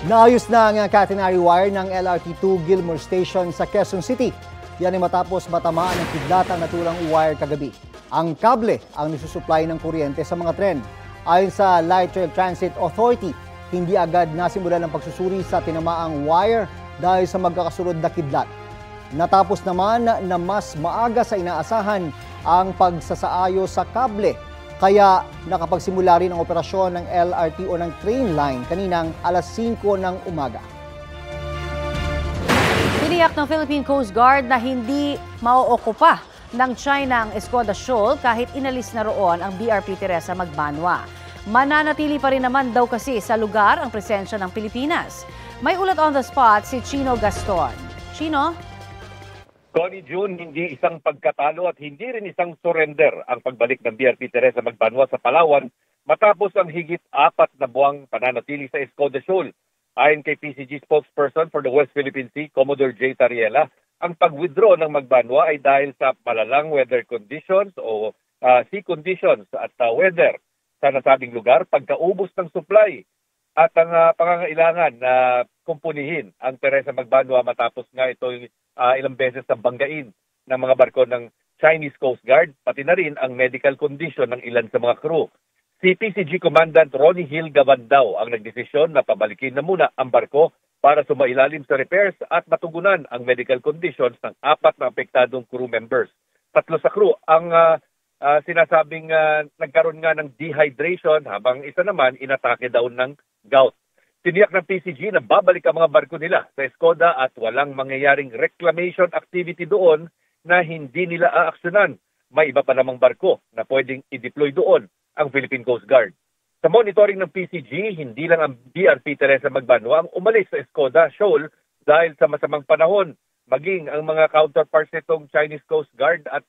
Naayos na ang catenary wire ng LRT2 Gilmore Station sa Quezon City. Yan ay matapos matamaan ng kidlat ang naturang wire kagabi. Ang kable ang nasusupply ng kuryente sa mga tren. Ayon sa Light Rail Transit Authority, hindi agad nasimulan ang pagsusuri sa tinamaang wire dahil sa magkakasunod na kidlat. Natapos naman na mas maaga sa inaasahan ang pagsasaayos sa kable. Kaya nakapagsimula rin ang operasyon ng LRT o ng train line kaninang alas 5 ng umaga. Tiniyak ng Philippine Coast Guard na hindi mauokupa ng China ang Escoda Shoal kahit inalis na roon ang BRP Teresa Magbanwa. Mananatili pa rin naman daw kasi sa lugar ang presensya ng Pilipinas. May ulat on the spot si Chino Gaston. Chino? Connie June, hindi isang pagkatalo at hindi rin isang surrender ang pagbalik ng BRP Teresa Magbanwa sa Palawan matapos ang higit 4 na buwang pananatili sa Escoda Shoal. Ayon kay PCG spokesperson for the West Philippine Sea, Commodore J. Tariela, ang pag-withdraw ng Magbanwa ay dahil sa malalang weather conditions o sea conditions at weather sa nasabing lugar, pagkaubos ng supply at ang pangangailangan na kumpunihin ang Teresa Magbanwa matapos nga ito ilang beses na banggain ng mga barko ng Chinese Coast Guard, pati na rin ang medical condition ng ilan sa mga crew. Si PCG Commandant Ronnie Hill Gavandao ang nagdesisyon na pabalikin na muna ang barko para sumailalim sa repairs at matugunan ang medical conditions ng 4 na apektadong crew members. 3 sa crew ang sinasabing nagkaroon nga ng dehydration habang isa naman inatake daw ng gout. Tiniyak ng PCG na babalik ang mga barko nila sa Escoda at walang mangyayaring reclamation activity doon na hindi nila aaksyonan. May iba pa namang barko na pwedeng i-deploy doon ang Philippine Coast Guard. Sa monitoring ng PCG, hindi lang ang BRP Teresa Magbanwa ang umalis sa Escoda Shoal dahil sa masamang panahon. Maging ang mga counterparts nitong Chinese Coast Guard at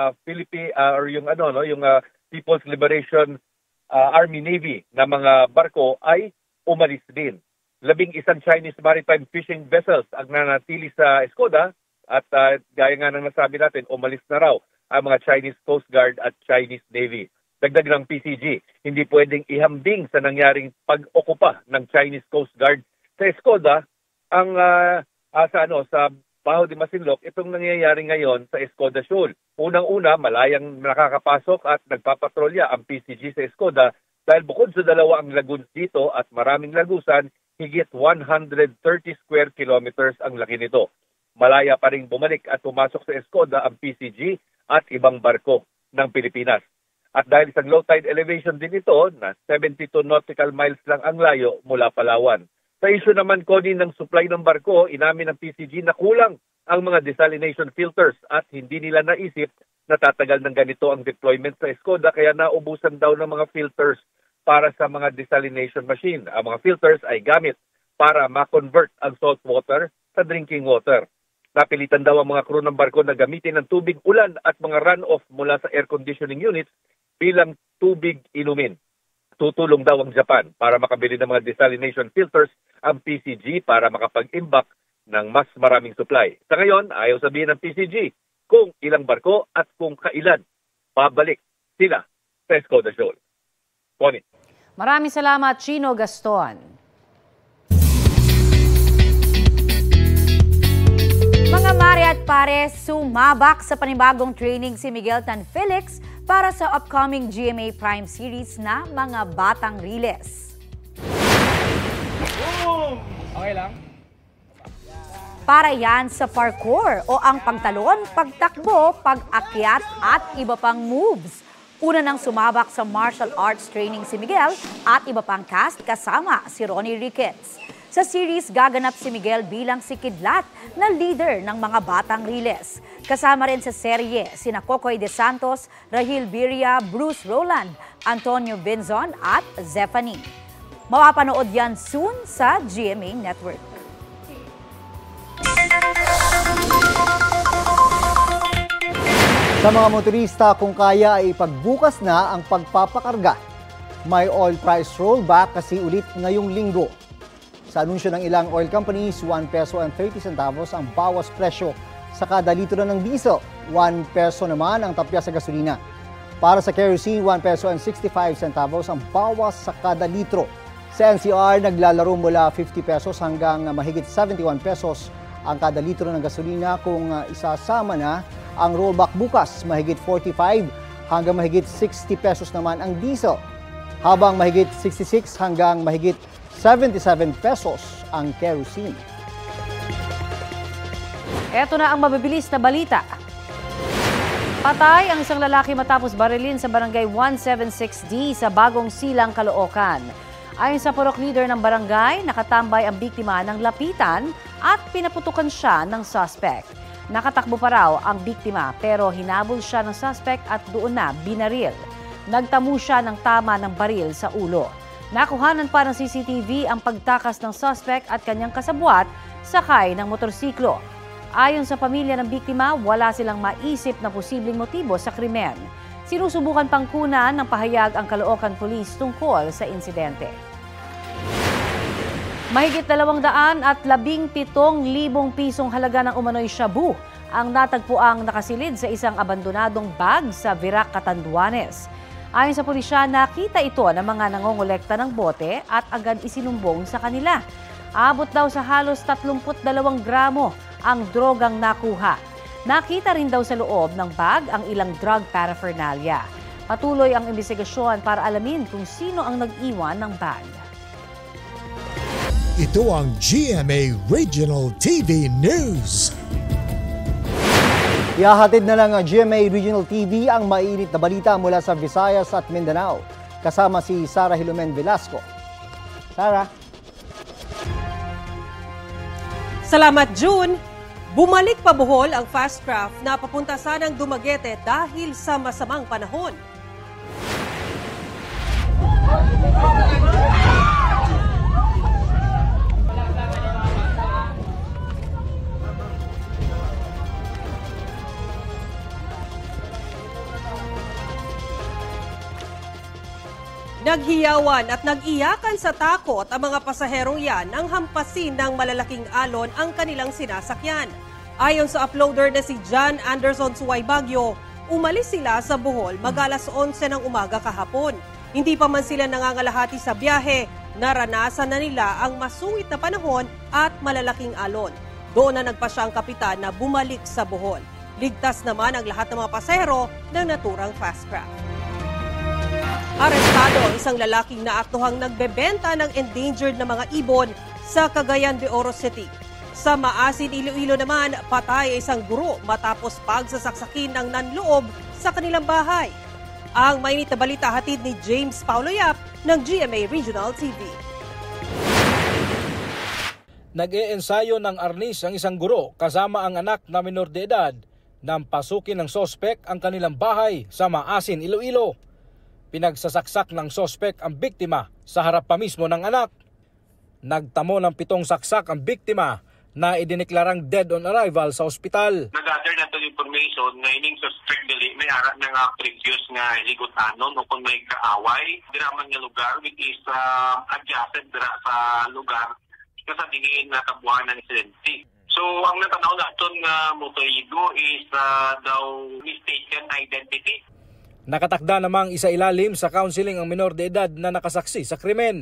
yung People's Liberation Army Navy na mga barko ay umalis din. 11 Chinese maritime fishing vessels ang nanatili sa Escoda at gaya nga ng nasabi natin, umalis na raw ang mga Chinese Coast Guard at Chinese Navy. Dagdag ng PCG, hindi pwedeng ihambing sa nangyaring pag-okupa ng Chinese Coast Guard sa Escoda ang sa Baho de Masinloc itong nangyayari ngayon sa Escoda Shoal. Unang-una, malayang nakakapasok at nagpapatrolya ang PCG sa Escoda dahil bukod sa 2 ang lagoons dito at maraming lagusan, higit 130 square kilometers ang laki nito. Malaya pa rin bumalik at pumasok sa Escoda ang PCG at ibang barko ng Pilipinas. At dahil sa low tide elevation din ito, na 72 nautical miles lang ang layo mula Palawan. Sa issue naman, Connie, ng supply ng barko, inamin ng PCG na kulang ang mga desalination filters at hindi nila naisip na tatagal ng ganito ang deployment sa Escoda kaya naubusan daw ng mga filters para sa mga desalination machine. Ang mga filters ay gamit para ma-convert ang salt water sa drinking water. Napilitan daw ang mga crew ng barko na gamitin ng tubig ulan at mga runoff mula sa air conditioning units bilang tubig inumin. Tutulong daw ang Japan para makabili ng mga desalination filters ang PCG para makapag-imbak ng mas maraming supply. Sa ngayon, ayaw sabihin ng PCG kung ilang barko at kung kailan pabalik sila sa Escoda Shoal. Connie. Maraming salamat, Chino Gaston. Mga mare at pare, sumabak sa panibagong training si Miguel Tan Felix para sa upcoming GMA Prime Series na Mga Batang Riles. Okay lang? Para yan sa parkour o ang pagtalon, pagtakbo, pag-akyat at iba pang moves. Una nang sumabak sa martial arts training si Miguel at iba pang cast kasama si Ronnie Ricketts. Sa series, gaganap si Miguel bilang si Kidlat na leader ng mga batang riles. Kasama rin sa serye sina Kokoy De Santos, Rahil Biria, Bruce Roland, Antonio Benzon at Zephanie. Mapapanood yan soon sa GMA Network. Sa mga motorista, kung kaya ay ipagbukas na ang pagpapakarga. May oil price rollback kasi ulit ngayong linggo. Sa anunsyo ng ilang oil companies, 1 peso and 30 centavos ang bawas presyo sa kada litro ng diesel. 1 peso naman ang tapya sa gasolina. Para sa kerosene, 1 peso and 65 centavos ang bawas sa kada litro. Sa NCR, naglalaro mula 50 pesos hanggang mahigit 71 pesos ang kada litro ng gasolina kung isasama na ang rollback bukas. Mahigit 45 hanggang mahigit 60 pesos naman ang diesel, habang mahigit 66 hanggang mahigit 77 pesos ang kerosene. Ito na ang mabibilis na balita. Patay ang isang lalaki matapos barilin sa barangay 176D sa Bagong Silang, Caloocan. Ayon sa purok leader ng barangay, nakatambay ang biktima ng lapitan at pinaputukan siya ng suspect. Nakatakbo pa raw ang biktima pero hinabol siya ng suspect at doon na binaril. Nagtamo siya ng tama ng baril sa ulo. Nakuhanan pa ng CCTV ang pagtakas ng suspect at kanyang kasabwat sakay ng motorsiklo. Ayon sa pamilya ng biktima, wala silang maisip na posibleng motibo sa krimen. Sinusubukan pang kunan ng pahayag ang Caloocan Police tungkol sa insidente. Mahigit 217,000 pisong halaga ng umano'y shabu ang natagpuang nakasilid sa isang abandonadong bag sa Virac, Catanduanes. Ayon sa pulisya, nakita ito ng mga nangongolekta ng bote at agad isinumbong sa kanila. Abot daw sa halos 32 gramo ang drogang nakuha. Nakita rin daw sa loob ng bag ang ilang drug paraphernalia. Patuloy ang investigasyon para alamin kung sino ang nag-iwan ng bag. Ito ang GMA Regional TV News. Ihahatid na lang ang GMA Regional TV ang mainit na balita mula sa Visayas at Mindanao. Kasama si Sara Hilomen Velasco. Sara. Salamat, June. Bumalik pa Bohol ang fast craft na papunta sanang Dumaguete dahil sa masamang panahon. Naghiyawan at nag-iyakan sa takot ang mga pasaherong yan nang hampasin ng malalaking alon ang kanilang sinasakyan. Ayon sa uploader na si John Anderson Suway Baguio, umalis sila sa Bohol mag-alas 11 ng umaga kahapon. Hindi pa man sila nangangalahati sa biyahe, naranasan na nila ang masungit na panahon at malalaking alon. Doon na nagpasya ang kapitan na bumalik sa Bohol. Ligtas naman ang lahat ng mga pasahero ng naturang fast craft. Arestado ang isang lalaking naaktuhang nagbebenta ng endangered na mga ibon sa Cagayan de Oro City. Sa Maasin, Iloilo naman, patay ang isang guro matapos pagsasaksakin ng nanloob sa kanilang bahay. Ang mainit na balita hatid ni James Paulo Yap ng GMA Regional TV. Nag-iensayo ng arnis ang isang guro kasama ang anak na minor de edad nang pasukin ng sospek ang kanilang bahay sa Maasin, Iloilo. Pinagsasaksak ng sospek ang biktima sa harap pa mismo ng anak. Nagtamo ng 7 saksak ang biktima na idineklarang dead on arrival sa ospital. Nag-gather na ito information na ining suspect dali may harap na nga previous nga higutanon o kung may kaaway. Diraman nga lugar which is adjacent dira sa lugar kasi dingin na tabuhan ng insidente. So ang natanaw na ito nga motorigo is daw mistaken identity. Nakatakda namang isa ilalim sa counseling ang minor de edad na nakasaksi sa krimen.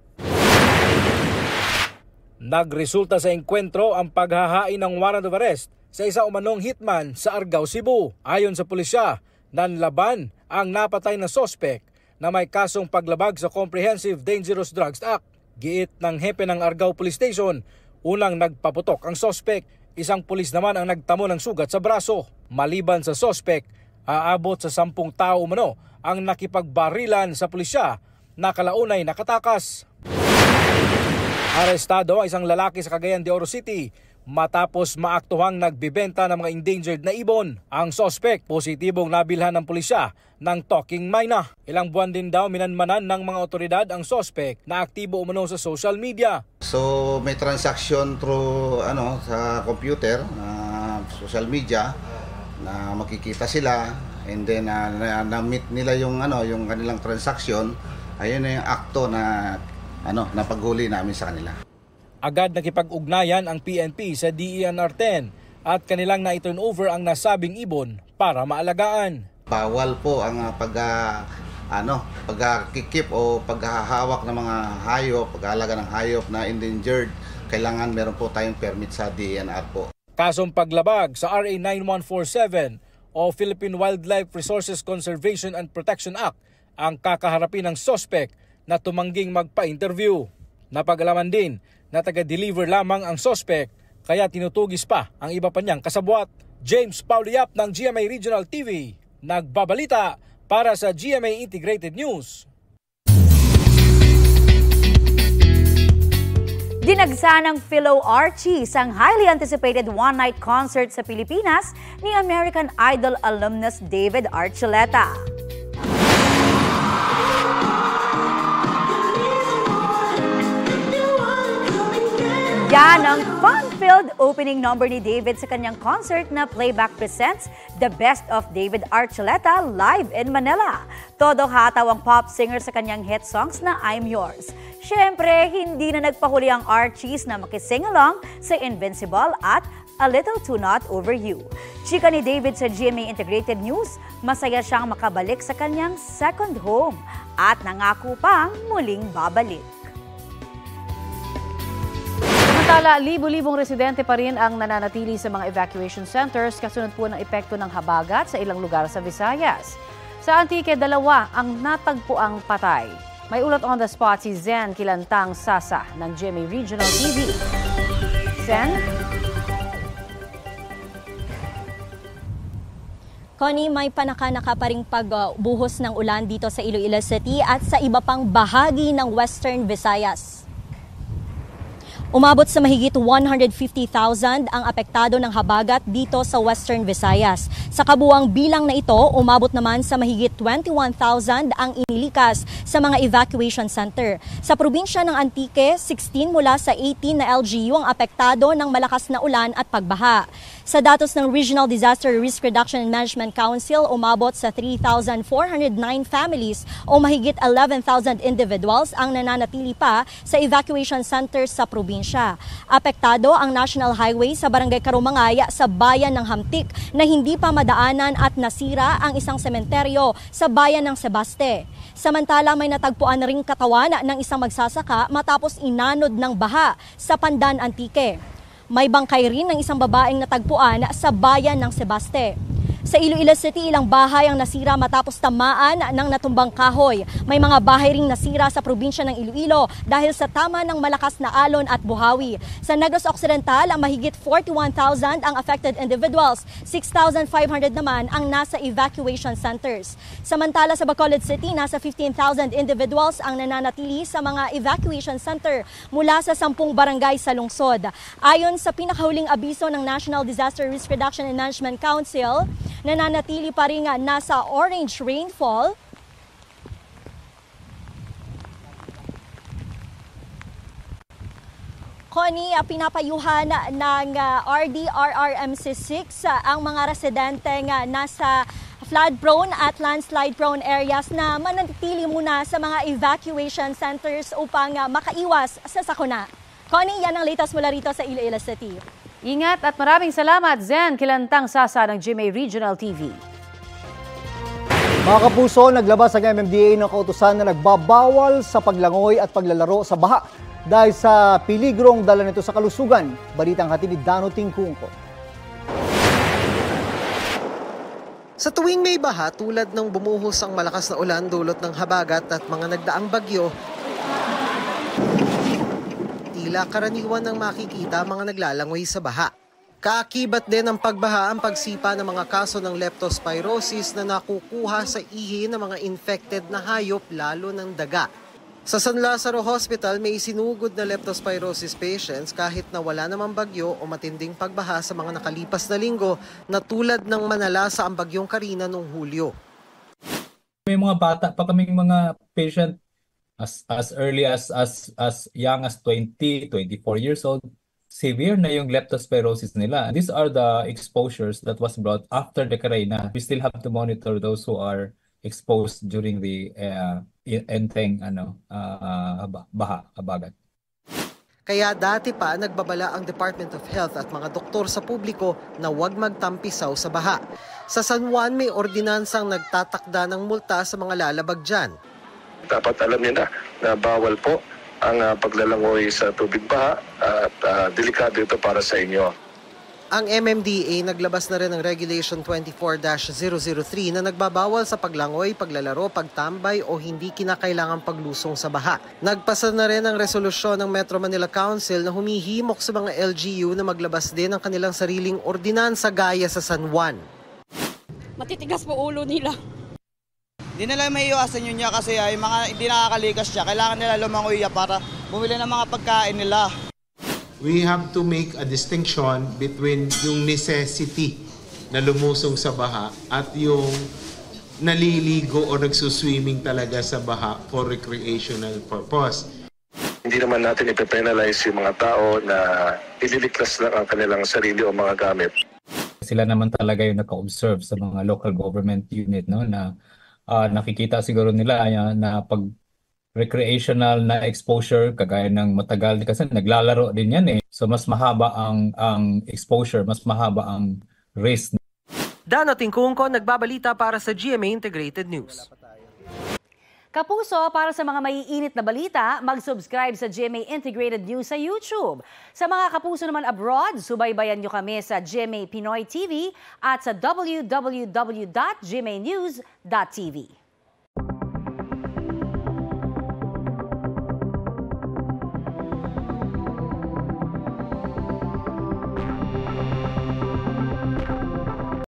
Nagresulta sa engkwentro ang paghahain ng warrant of arrest sa isa umanong hitman sa Argao, Cebu. Ayon sa pulisya, nanlaban ang napatay na sospek na may kasong paglabag sa Comprehensive Dangerous Drugs Act. Giit ng hepe ng Argao Police Station, unang nagpaputok ang sospek. Isang pulis naman ang nagtamo ng sugat sa braso. Maliban sa sospek, aabot sa 10 tao umano ang nakipagbarilan sa pulisya na kalaunay nakatakas. Arestado ang isang lalaki sa Cagayan de Oro City matapos maaktuhang nagbibenta ng mga endangered na ibon. Ang sospek positibong nabilhan ng pulisya ng talking mayna. Ilang buwan din daw minanmanan ng mga otoridad ang sospek na aktibo umano sa social media. So may transaction through sa computer, social media, na makikita sila and then na-meet nila yung kanilang transaction. Ayun na yung akto na napaghuli namin sa kanila. Agad nakipag-ugnayan ang PNP sa DENR-10 at kanilang na-turn over ang nasabing ibon para maalagaan. Bawal po ang pagkikip o paghahawak ng mga hayop, pag-aalaga ng hayop na endangered, kailangan meron po tayong permit sa DENR po. Kasong paglabag sa RA 9147 o Philippine Wildlife Resources Conservation and Protection Act ang kakaharapin ng sospek na tumangging magpa-interview. Napag-alaman din na taga-deliver lamang ang sospek kaya tinutugis pa ang iba pa niyang kasabwat. James Pauliap ng GMA Regional TV, nagbabalita para sa GMA Integrated News. Dinagsa ng Philo Archies ang highly anticipated one-night concert sa Pilipinas ni American Idol alumnus David Archuleta. Yan ang fun-filled opening number ni David sa kanyang concert na Playback presents The Best of David Archuleta live in Manila. Todo hataw ang pop singer sa kanyang hit songs na I'm Yours. Siyempre, hindi na nagpahuli ang Archies na makising-along sa Invincible at A Little Too Not Over You. Chika ni David sa GMA Integrated News, masaya siyang makabalik sa kanyang second home at nangako pang muling babalik. Samantala, libo-libong residente pa rin ang nananatili sa mga evacuation centers kasunod po ng epekto ng habagat sa ilang lugar sa Visayas. Sa Antique, 2 ang natagpuang patay. May ulat on the spot si Zen Kilantang Sasa ng GMA Regional TV. Zen? Connie, may panaka-naka pa ring pagbuhos ng ulan dito sa Iloilo City at sa iba pang bahagi ng Western Visayas. Umabot sa mahigit 150,000 ang apektado ng habagat dito sa Western Visayas. Sa kabuuang bilang na ito, umabot naman sa mahigit 21,000 ang inilikas sa mga evacuation center. Sa probinsya ng Antique, 16 mula sa 18 na LGU ang apektado ng malakas na ulan at pagbaha. Sa datos ng Regional Disaster Risk Reduction and Management Council, umabot sa 3,409 families o mahigit 11,000 individuals ang nananatili pa sa evacuation centers sa probinsya. Apektado ang National Highway sa Barangay Karumangaya sa bayan ng Hamtik na hindi pa madaanan at nasira ang isang sementeryo sa bayan ng Sebaste. Samantala, may natagpuan na ring katawan ng isang magsasaka matapos inanod ng baha sa Pandan, Antique. May bangkay rin ng isang babaeng natagpuan sa bayan ng Sebaste. Sa Iloilo City, ilang bahay ang nasira matapos tamaan ng natumbang kahoy. May mga bahay ring nasira sa probinsya ng Iloilo dahil sa tama ng malakas na alon at buhawi. Sa Negros Occidental, ang mahigit 41,000 ang affected individuals. 6,500 naman ang nasa evacuation centers. Samantala sa Bacolod City, nasa 15,000 individuals ang nananatili sa mga evacuation center mula sa 10 barangay sa lungsod. Ayon sa pinakahuling abiso ng National Disaster Risk Reduction and Management Council, nananatili pa rin nasa orange rainfall Connie, pinapayuhan ng RDRRMC6 ang mga residente nasa flood-prone at landslide-prone areas na manatili muna sa mga evacuation centers upang makaiwas sa sakuna. Connie, yan ang latest mula rito sa Iloilo City. Ingat at maraming salamat, Zen Kilantang Sasa ng GMA Regional TV. Mga kapuso, naglabas ang MMDA ng kautusan na nagbabawal sa paglangoy at paglalaro sa baha dahil sa piligrong dala nito sa kalusugan. Balitang hatid ni Dano Tingkungko. Sa tuwing may baha tulad ng bumuhos ang malakas na ulan dulot ng habagat at mga nagdaang bagyo, tila karaniwan ng makikita mga naglalangoy sa baha. Kaakibat din ng pagbaha ang pagsipa ng mga kaso ng leptospirosis na nakukuha sa ihi ng mga infected na hayop lalo ng daga. Sa San Lazaro Hospital may isinugod na leptospirosis patients kahit na wala namang bagyo o matinding pagbaha sa mga nakalipas na linggo na tulad ng manalasa ang bagyong Karina noong Hulyo. May mga bata pa kaming mga patient as early as young as 20, 24 years old. Severe na yung leptospirosis nila. These are the exposures that was brought after the Karina. We still have to monitor those who are exposed during the enteng baha, habagat. Kaya dati pa nagbabala ang Department of Health at mga doktor sa publiko na huwag magtampisaw sa baha. Sa San Juan may ordinansang nagtatakda ng multa sa mga lalabag dyan. Dapat alam niyo na bawal po ang paglalangoy sa tubig baha at delikado ito para sa inyo. Ang MMDA naglabas na rin ng Regulation 24-003 na nagbabawal sa paglangoy, paglalaro, pagtambay o hindi kinakailangang paglusong sa baha. Nagpasa na rin ang resolusyon ng Metro Manila Council na humihimok sa mga LGU na maglabas din ng kanilang sariling ordinansa gaya sa San Juan. Matitigas po ulo nila. Hindi nila may iwasan yun niya kasi yung mga hindi nakakalikas siya, kailangan nila lumangoy para bumili ng mga pagkain nila. We have to make a distinction between yung necessity na lumusong sa baha at yung naliligo o nagsuswimming talaga sa baha for recreational purpose. Hindi naman natin ipe-penalize yung mga tao na ililigtas lang ang kanilang sarili o mga gamit. Sila naman talaga yung naka-observe sa mga local government unit, no, na nakikita siguro nila na pag recreational na exposure kagaya ng matagal kasi naglalaro din yan eh. So mas mahaba ang exposure, mas mahaba ang risk. Dano Tingkungko, nagbabalita para sa GMA Integrated News. Kapuso, para sa mga maiinit na balita, mag-subscribe sa GMA Integrated News sa YouTube. Sa mga kapuso naman abroad, subaybayan nyo kami sa GMA Pinoy TV at sa www.gmanews.tv.